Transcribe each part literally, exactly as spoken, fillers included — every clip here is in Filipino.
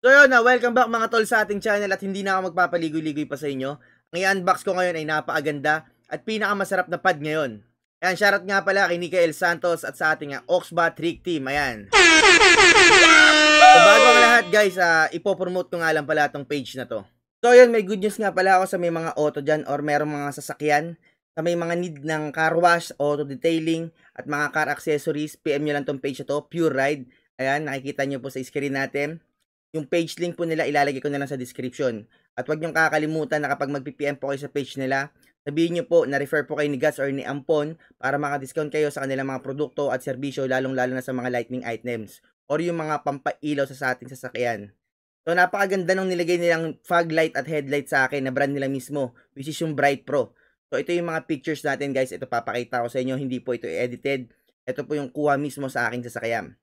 So yun na, welcome back mga tol sa ating channel at hindi na ako magpapaligoy-ligoy pa sa inyo. Ang i-unbox ko ngayon ay napakaganda at pinakamasarap na pad ngayon. Ayan, shoutout nga pala kay Nikael Santos at sa ating uh, Oxba Trick Team. Ayan. So bago ang lahat guys, uh, ipopromote ko nga lang pala itong page na to. So yun, may good news nga pala ako sa may mga auto dyan or merong mga sasakyan sa may mga need ng car wash, auto detailing at mga car accessories. P M nyo lang tong page na to, Pure Ride. Ayan, nakikita nyo po sa screen natin. Yung page link po nila ilalagay ko na lang sa description. At huwag niyong kakalimutan na kapag mag-P M po kayo sa page nila, sabihin niyo po na refer po kayo ni Guts or ni Ampon para maka-discount kayo sa kanilang mga produkto at serbisyo, lalong-lalo na sa mga lightning items or yung mga pampailaw sa ating sasakyan. So napakaganda nung nilagay nilang fog light at headlight sa akin na brand nila mismo, which is yung Bright Pro. So ito yung mga pictures natin guys, ito papakita ko sa inyo, hindi po ito edited. Ito po yung kuha mismo sa aking sasakyan.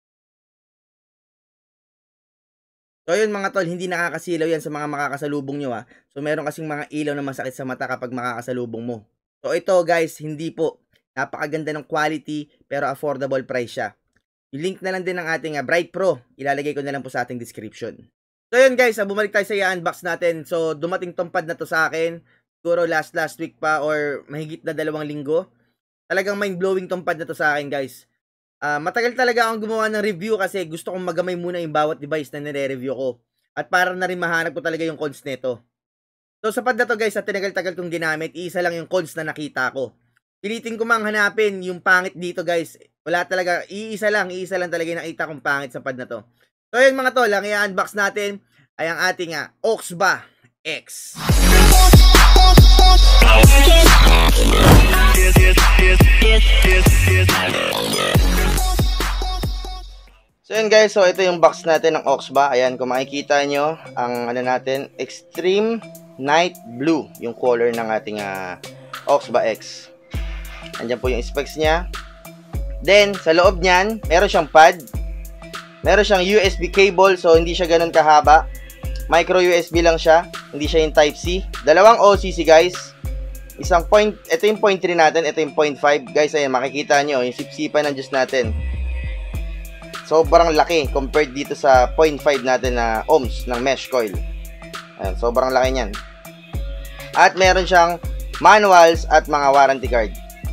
So yun mga tol, hindi nakakasilaw yan sa mga makakasalubong nyo ha. So meron kasing mga ilaw na masakit sa mata kapag makakasalubong mo. So ito guys, hindi po. Napakaganda ng quality pero affordable price siya. Yung link na lang din ng ating uh, Bright Pro, ilalagay ko na lang po sa ating description. So yun guys, uh, bumalik tayo sa i-unbox natin. So dumating tong pad na to sa akin, siguro last last week pa or mahigit na dalawang linggo. Talagang mind-blowing tong pad na to sa akin guys. Uh, matagal talaga akong gumawa ng review kasi gusto kong magamay muna yung bawat device na nire-review ko. At para na rin mahanap ko talaga yung cons nito. So sa pad na to guys, sa tinagal-tagal kong ginamit, isa lang yung cons na nakita ko. Pilitin ko mang hanapin yung pangit dito guys. Wala talaga, iisa lang, iisa lang talaga yung nakita kong pangit sa pad na to. So yun mga tol, ang i-unbox natin ay ang ating uh, Oxba X. So yun guys, so ito yung box natin ng Oxba. Ayan, kung makikita nyo, ang ano natin, Extreme Night Blue, yung color ng ating uh, Oxba X. Andyan po yung specs niya. Then, sa loob niyan, meron siyang pad. Meron siyang U S B cable, so hindi siya ganun kahaba. Micro U S B lang siya, hindi siya yung Type C. Dalawang O C C guys. Isang point, ito yung point three natin, ito yung point five. Guys, ayan, makikita nyo, yung sipsipan ng juice natin. Sobrang laki compared dito sa point five natin na ohms ng mesh coil. Ayan, sobrang laki niyan. At meron siyang manuals at mga warranty card.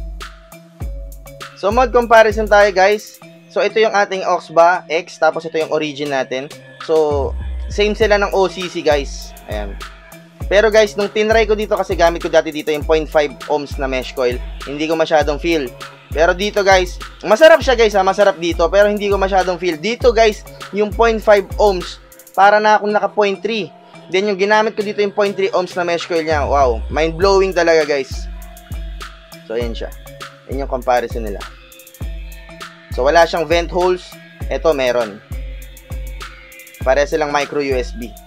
So mod comparison tayo guys. So ito yung ating Oxba X, tapos ito yung origin natin. So same sila ng O C C guys. Ayan. Pero guys, nung tinry ko dito kasi gamit ko dati dito yung point five ohms na mesh coil, hindi ko masyadong feel. Pero dito guys, masarap siya guys ha, masarap dito, pero hindi ko masyadong feel. Dito guys, yung point five ohms, para na akong naka point three. Then yung ginamit ko dito yung point three ohms na mesh coil niya, wow, mind blowing talaga guys. So ayan siya. Yan yung comparison nila. So wala siyang vent holes, ito meron. Pare silang micro U S B.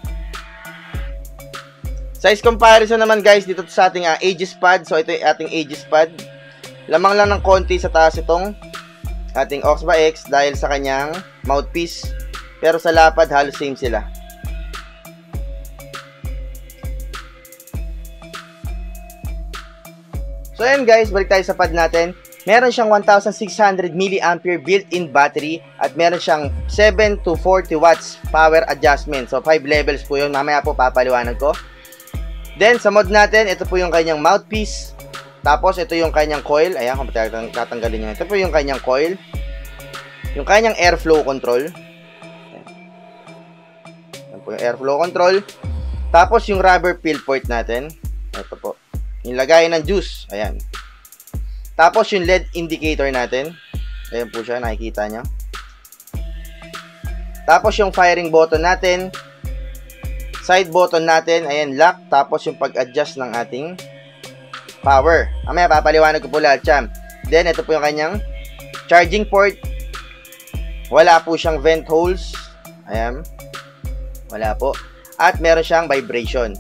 Size comparison naman guys dito sa ating uh, Aegis pad. So ito yung ating Aegis pad. Lamang lang ng konti sa taas itong ating Oxba X dahil sa kanyang mouthpiece. Pero sa lapad halos same sila. So ayan guys, balik tayo sa pad natin. Meron siyang one thousand six hundred milliampere built-in battery at meron siyang seven to forty watts power adjustment. So five levels po yun. Mamaya po papaliwanag ko. Then sa mod natin, ito po yung kanyang mouthpiece. Tapos ito yung kanyang coil. Ayan, kung tatanggalin nyo. Ito po yung kanyang coil. Yung kanyang airflow control. Ayan. Ayan po yung airflow control. Tapos yung rubber fill port natin. Ito po. Yung lagayan ng juice. Ayan. Tapos yung L E D indicator natin. Ayan po siya, nakikita nyo. Tapos yung firing button natin. Side button natin, ayan, lock. Tapos yung pag-adjust ng ating power. Mamaya papaliwanag ko po lahat yan. Then ito po yung kanyang charging port. Wala po siyang vent holes. Ayan. Wala po. At meron siyang vibration.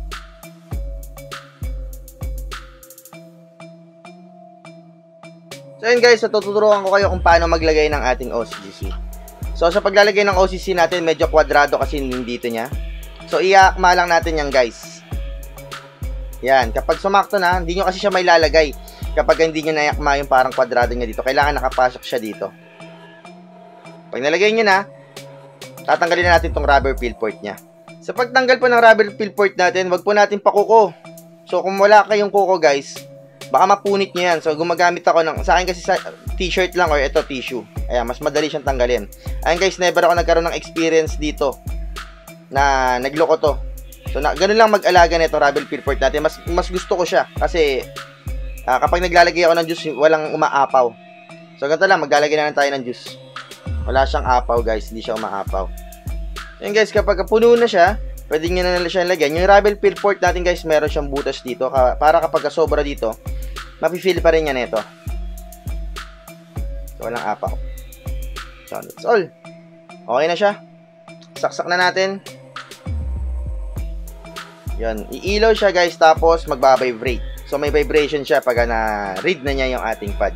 So yun guys, so tuturuan ko kayo kung paano maglagay ng ating O C C. So sa paglalagay ng O C C natin, medyo kwadrado kasi yung dito niya. So iakma lang natin yan guys. Yan, kapag sumakto na, hindi nyo kasi siya may lalagay. Kapag hindi nyo nayakma yung parang kwadrado niya dito, kailangan nakapasok siya dito. Pag nalagay nyo na, tatanggalin na natin tong rubber fill port niya. Sa pagtanggal po ng rubber fill port natin, wag po natin pakuko. So, kung wala kayong kuko guys, baka mapunit nyo yan. So, gumagamit ako ng, sa akin kasi sa t-shirt lang or ito tissue. Ayan, mas madali siyang tanggalin. Ayan guys, never ako nagkaroon ng experience dito na nagloko to. So, na, ganun lang mag-alaga nito rubber fill port natin. Mas, mas gusto ko siya kasi uh, kapag naglalagay ako ng juice, walang umaapaw. So, ganito lang, maglalagay na lang tayo ng juice. Wala siyang apaw guys, hindi siya umaapaw. Ayan guys, kapag puno na siya, pwede nyo na lang siya lagyan. Yung rubber fill port natin guys, meron siyang butas dito. Para kapag sobra dito, mapifill pa rin yan ito. So, walang apaw. So, that's all. Okay na siya. Saksak na natin. Yan. Iilaw siya guys, tapos magbabibrate. So, may vibration siya pag na-read na niya yung ating pad.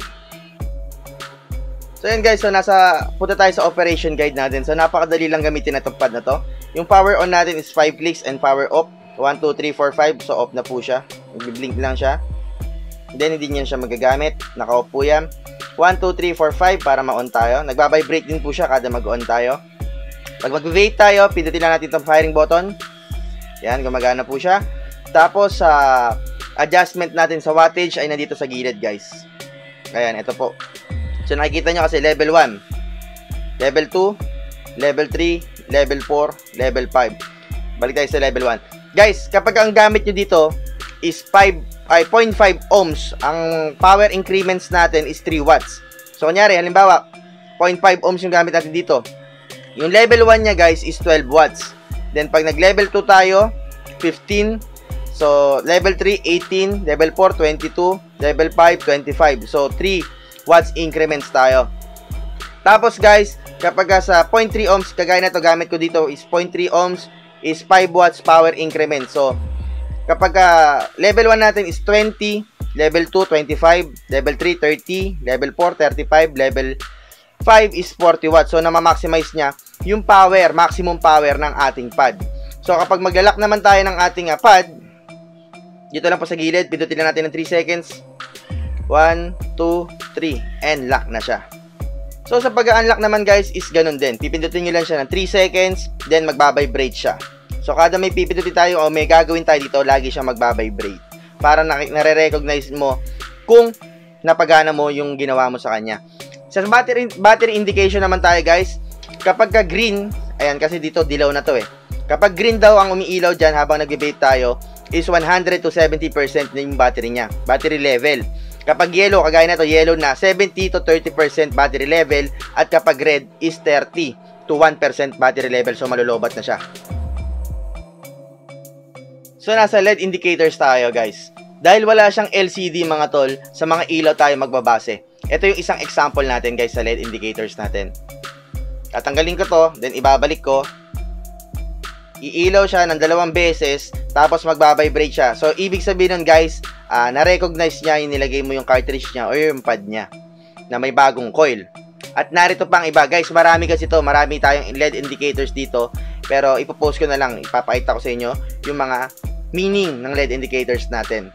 So, yan guys. So, nasa, punta tayo sa operation guide natin. So, napakadali lang gamitin na itong pad na to. Yung power on natin is five clicks and power off. one, two, three, four, five. So, off na po siya. Mag-blink lang siya. Then, hindi niyan siya magagamit. Naka-off po yan. one, two, three, four, five para ma-on tayo. Nagbabibrate din po siya kada mag-on tayo. Pag mag-wait tayo, pindutin lang natin itong firing button. Yan, gumagana po siya. Tapos, sa uh, adjustment natin sa wattage ay nandito sa gilid, guys. Ayan, ito po. So, nakikita nyo kasi level one, level two, level three, level four, level five. Balik tayo sa level one. Guys, kapag ang gamit nyo dito is five, ay zero point five ohms, ang power increments natin is three watts. So, kunyari, halimbawa, zero point five ohms yung gamit natin dito. Yung level one niya, guys, is twelve watts. Then, pag nag-level two tayo, fifteen. So, level three, eighteen. Level four, twenty-two. Level five, twenty-five. So, three watts increments tayo. Tapos, guys, kapag sa zero point three ohms, kagaya na to gamit ko dito is zero point three ohms is five watts power increment. So, kapag uh, level one natin is twenty, level two, twenty-five, level three, thirty, level four, thirty-five, level five is forty watts. So, na-maximize niya yung power, maximum power ng ating pad. So, kapag maglalak naman tayo ng ating uh, pad, dito lang po sa gilid, pindutin lang natin ng three seconds. one, two, three, and lock na siya. So, sa pag-unlock naman guys, is ganun din. Pipindutin nyo lang siya ng three seconds, then magbabibrate siya. So, kada may pipindutin tayo o may gagawin tayo dito, lagi siya magbabibrate. Para nare-recognize mo kung napagana mo yung ginawa mo sa kanya. Sa battery, battery indication naman tayo guys, kapag ka green, ayan kasi dito dilaw na to eh. Kapag green daw ang umiilaw dyan habang nag-debate tayo, is one hundred to seventy percent na yung battery niya. Battery level. Kapag yellow, kagaya na to, yellow na, seventy to thirty percent battery level. At kapag red, is thirty to one percent battery level. So, malulobat na siya. So, nasa L E D indicators tayo, guys. Dahil wala siyang L C D, mga tol, sa mga ilaw tayo magbabase. Ito yung isang example natin, guys, sa L E D indicators natin. Tatanggalin ko to, then ibabalik ko. Iilaw siya ng dalawang beses, tapos magbabibrate siya. So, ibig sabihin nun, guys, uh, na-recognize niya yung nilagay mo yung cartridge niya o yung pad niya na may bagong coil. At narito pang iba, guys, marami kasi to, marami tayong L E D indicators dito. Pero, ipopost ko na lang, ipapakita ko sa inyo yung mga meaning ng L E D indicators natin.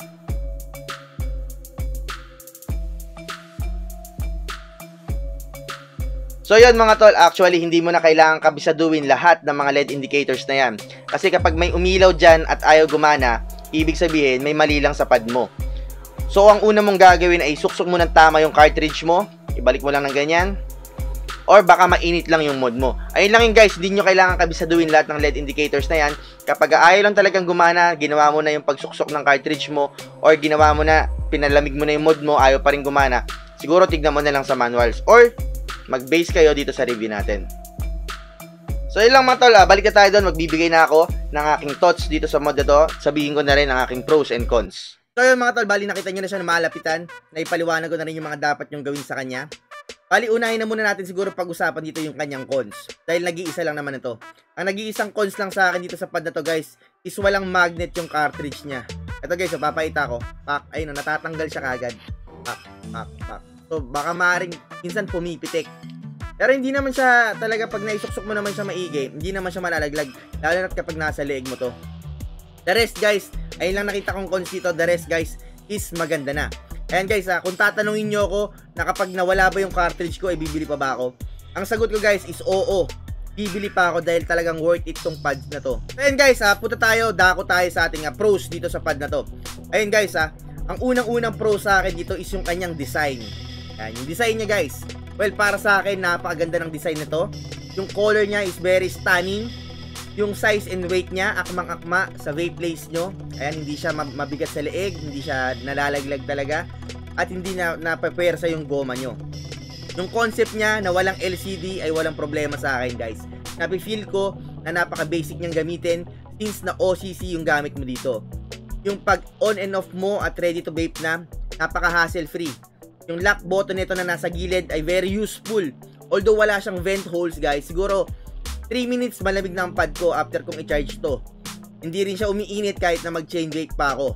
So yun mga tol, actually hindi mo na kailangan kabisaduhin lahat ng mga L E D indicators na yan. Kasi kapag may umilaw dyan at ayaw gumana, ibig sabihin may mali lang sa pad mo. So ang una mong gagawin ay suksok mo ng tama yung cartridge mo, ibalik mo lang ng ganyan, or baka mainit lang yung mode mo. Ayun lang yun guys, hindi nyo kailangan kabisaduhin lahat ng L E D indicators na yan. Kapag ayaw lang talagang gumana, ginawa mo na yung pagsuksok ng cartridge mo, or ginawa mo na, pinalamig mo na yung mode mo, ayaw pa rin gumana, siguro tignan mo na lang sa manuals, or mag-base kayo dito sa review natin. So yun lang mga tol, ah, balik na tayo doon, magbibigay na ako ng aking thoughts dito sa mod na to, sabihin ko na rin ang aking pros and cons. So yun mga tol, bali nakita nyo na siya na malapitan, na ipaliwanag ko na rin yung mga dapat nyong gawin sa kanya. Bali unahin na muna natin siguro pag-usapan dito yung kanyang cons, dahil nag-iisa lang naman ito. Ang nag-iisang cons lang sa akin dito sa pad na to guys, is walang magnet yung cartridge niya. Ito guys, so, papakita ko, pak, ayun, natatanggal siya kagad. Pak, pak, pak. So, baka maaaring minsan pumipitik. Pero hindi naman siya talaga pag naisuksok mo naman siya maigi, hindi naman siya malalaglag. Lalo na kapag nasa leeg mo to. The rest guys, ayun lang nakita kong cons dito. The rest guys is maganda na. Ayan guys, ah, kung tatanungin nyo ako na kapag nawala ba yung cartridge ko, ay bibili pa ba ako? Ang sagot ko guys is oo. bibili pa ako dahil talagang worth it tong pads na to. So ayun guys ha, punta tayo, dako tayo sa ating uh, pros dito sa pad na to. Ayun guys ha, ang unang-unang pro sa akin dito is yung kanyang design. Yan, yung design niya guys. Well, para sa akin, napakaganda ng design nito. Yung color niya is very stunning. Yung size and weight niya, akmang-akma sa vape place nyo. Ayan, hindi siya mabigat sa leeg, hindi siya nalalaglag talaga. At hindi na napapersa yung goma nyo. Yung concept niya na walang L C D ay walang problema sa akin guys. Napi-feel ko na napaka-basic niyang gamitin since na O C C yung gamit mo dito. Yung pag on and off mo at ready to vape na, napaka-hassle free. Yung lock button nito na nasa gilid ay very useful. Although wala siyang vent holes guys, siguro three minutes malamig na ang pad ko after kong i-charge to. Hindi rin siya umiinit kahit na mag-chain vape pa ako.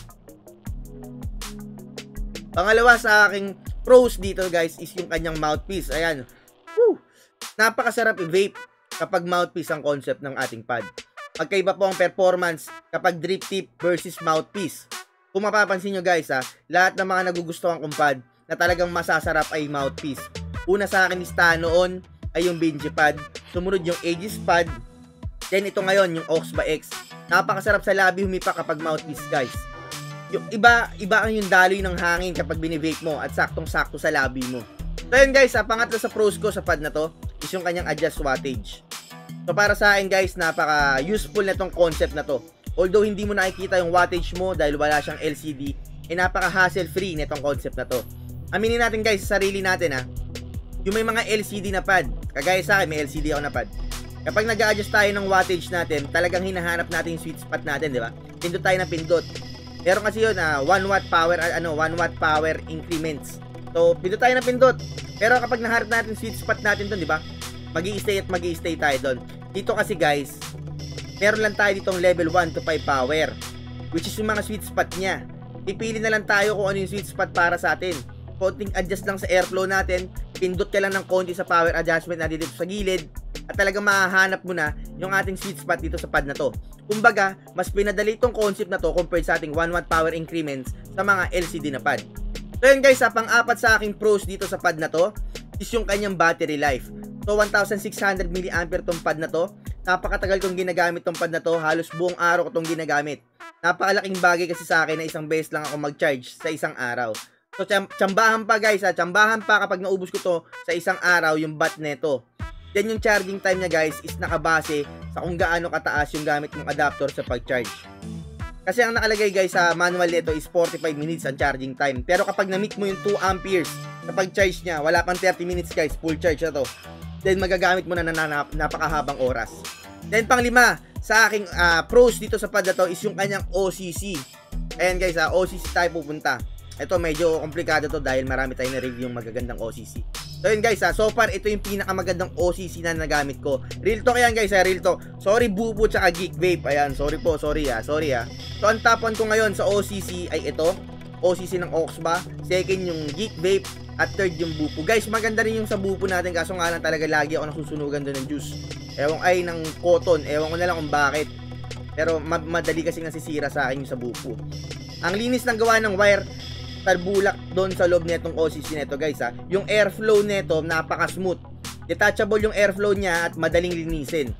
Pangalawa sa aking pros dito guys is yung kanyang mouthpiece. Ayan. Woo! Napakasarap i-vape kapag mouthpiece ang concept ng ating pad. Magkaiba po ang performance kapag drip tip versus mouthpiece. Kung mapapansin nyo guys ha, lahat ng mga nagugustuhan kong pad na talagang masasarap ay mouthpiece. Una sa akin is noon ay yung Benji pad, sumunod yung Aegis pad, then ito ngayon yung Oxba X. Napakasarap sa labi humipa kapag mouthpiece guys. Yung iba, iba ang yung daloy ng hangin kapag binivape mo at saktong-sakto sa labi mo. So yun guys, ha, pangatlo sa pros ko sa pad na to is yung kanyang adjust wattage. So para sa akin guys, napaka useful na tong concept na to. Although hindi mo nakikita yung wattage mo dahil wala siyang L C D, eh napaka hassle free nitong concept na to. Aminin natin guys sa sarili natin ha, yung may mga L C D na pad, kagaya sa akin may L C D ako na pad. Kapag nag-a-adjust tayo ng wattage natin, talagang hinahanap natin yung sweet spot natin, di ba? Pindot tayo ng pindot. Pero kasi yun, uh, one watt power, uh, ano, one watt power increments. So, pindot tayo ng pindot. Pero kapag nahanap natin sweet spot natin doon, di ba? Magi-stay at magi-stay tayo doon. Dito kasi guys, meron lang tayo ditong level one to five power, which is yung mga sweet spot niya. Ipili na lang tayo kung ano yung sweet spot para sa atin. Konting adjust lang sa airflow natin, pindot ka lang ng konti sa power adjustment natin dito sa gilid, at talagang mahahanap mo na yung ating sweet spot dito sa pad na to. Kumbaga, mas pinadali itong concept na to compared sa ating one watt power increments sa mga L C D na pad. So yun guys, sa pang-apat sa aking pros dito sa pad na to is yung kanyang battery life. So one thousand six hundred milliampere tong pad na to. Napakatagal kong ginagamit tong pad na to, halos buong araw ko tong ginagamit. Napakalaking bagay kasi sa akin na isang beses lang ako mag-charge sa isang araw. So, tsambahan pa guys ha, tsambahan pa kapag naubos ko to sa isang araw yung bat neto. Then yung charging time niya guys is nakabase sa kung gaano kataas yung gamit mong adapter sa pag-charge. Kasi ang nakalagay guys sa manual nito is forty-five minutes ang charging time. Pero kapag na-meet mo yung two amperes sa pag-charge niya, wala pang thirty minutes guys, full charge na to. Then magagamit mo na na, na napakahabang oras. Then panglima, sa aking uh, pros dito sa pad na to is yung kanyang O C C. Ayan guys ha, O C C tayo pupunta. Ito medyo komplikado to dahil marami tayong na-review yung magagandang O C C. So yun guys ha, so far ito yung pinakamagandang O C C na nagamit ko. Real talk yan guys ha, real talk. Sorry Bubu tsaka Geek Vape. Ayan, sorry po, sorry ha, sorry ha. So ang top one ko ngayon sa O C C ay ito, O C C ng Oxba. Second yung Geek Vape. At third yung Bubu. Guys, maganda rin yung sa Bubu natin, kaso nga lang talaga lagi ako nasusunugan doon ng juice. Ewan ay ng cotton, ewan ko na lang kung bakit. Pero ma madali kasing nasisira sa akin yung sa Bubu. Ang linis ng gawa ng wire tarbulak doon sa loob nitong O C C neto guys ha. Yung airflow neto napaka smooth. Detachable yung airflow niya at madaling linisin.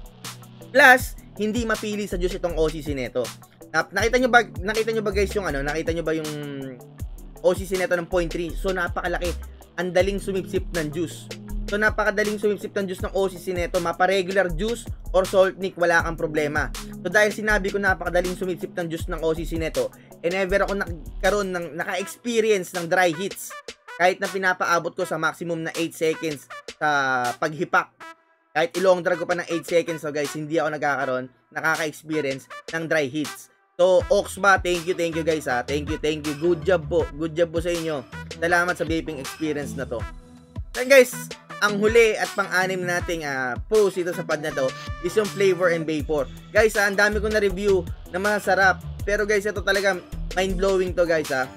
Plus, hindi mapili sa juice itong O C C neto. Nakita nyo ba, nakita nyo ba guys yung ano, nakita nyo ba yung O C C neto ng point three? So napakalaki. Ang daling sumipsip ng juice. So napakadaling sumipsip ng juice ng O C C neto, mapa regular juice or salt nick, wala kang problema. So dahil sinabi ko napakadaling sumipsip ng juice ng O C C neto, and never ako nagkaroon ng naka-experience ng dry hits. Kahit na pinapaabot ko sa maximum na eight seconds sa paghipak. Kahit ilong drag ko pa ng eight seconds, so guys, hindi ako nagkakaroon, nakaka-experience ng dry hits. So, Oxba, thank you, thank you guys ha. Thank you, thank you. Good job po. Good job po sa inyo. Salamat sa vaping experience na to. So guys, ang huli at pang-anim nating uh, post dito sa pad na to is yung flavor and vapor. Guys, ha, ang dami ko na review na masarap. Pero guys, ito talaga mind-blowing to guys ha.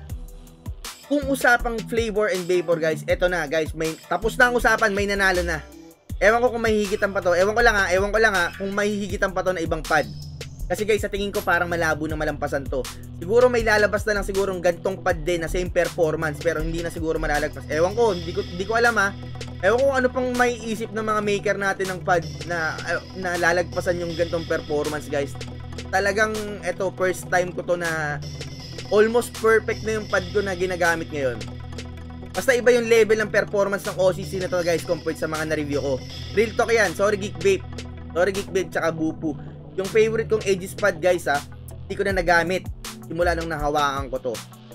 Kung usapang flavor and vapor guys, ito na guys, may, tapos na ang usapan, may nanalo na. Ewan ko kung mahihigitan pa to. Ewan ko lang ha, ewan ko lang ha kung mahihigitan pa to na ibang pad. Kasi guys, sa tingin ko parang malabo na malampasan to. Siguro may lalabas na lang sigurong gantong pad din na same performance, pero hindi na siguro malalagpas. Ewan ko, hindi ko, hindi ko alam ha. Ewan ko ano pang may isip ng mga maker natin ng pad na, uh, na lalagpasan yung gantong performance guys. Talagang eto, first time ko to na almost perfect na yung pad ko na ginagamit ngayon. Basta iba yung level ng performance ng O C C na to guys compared sa mga na-review ko. Real talk yan, sorry Geek Vape. Sorry Geek Vape tsaka Bupu. Yung favorite kong Aegis pad guys ha, hindi ko na nagamit simula nung nahawakan ko to.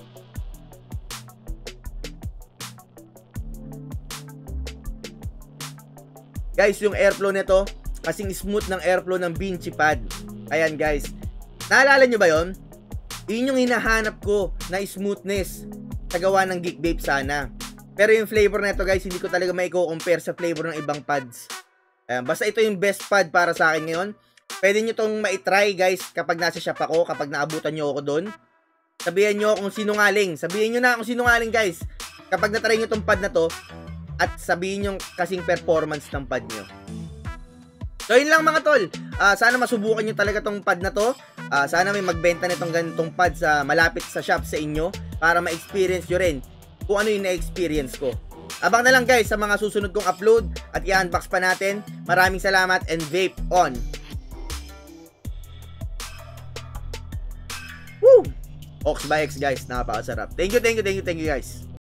Guys, yung airflow nito kasing smooth ng airflow ng Vinci pad. Ayan guys, naalala nyo ba yon? Yun yung hinahanap ko na smoothness sa gawa ng Geek Vape sana. Pero yung flavor nito guys, hindi ko talaga maiko-compare sa flavor ng ibang pads. Ayan, basta ito yung best pad para sa akin ngayon. Pwede nyo tong ma-try guys kapag nasa shop ako, kapag naabutan nyo ako doon. Sabihan nyo kung sinungaling. Sabihin nyo na kung sinungaling guys. Kapag na-try nyo tong pad na to, at sabihin nyo kasing performance ng pad nyo. So yun lang mga tol. Uh, sana masubukan nyo talaga tong pad na to. Uh, sana may magbenta nitong ganitong pad sa malapit sa shop sa inyo para ma-experience nyo rin kung ano yung na-experience ko. Abang na lang guys sa mga susunod kong upload at i-unbox pa natin. Maraming salamat and vape on! Woo! Ox by X guys, napakasarap. Thank you, thank you, thank you, thank you guys.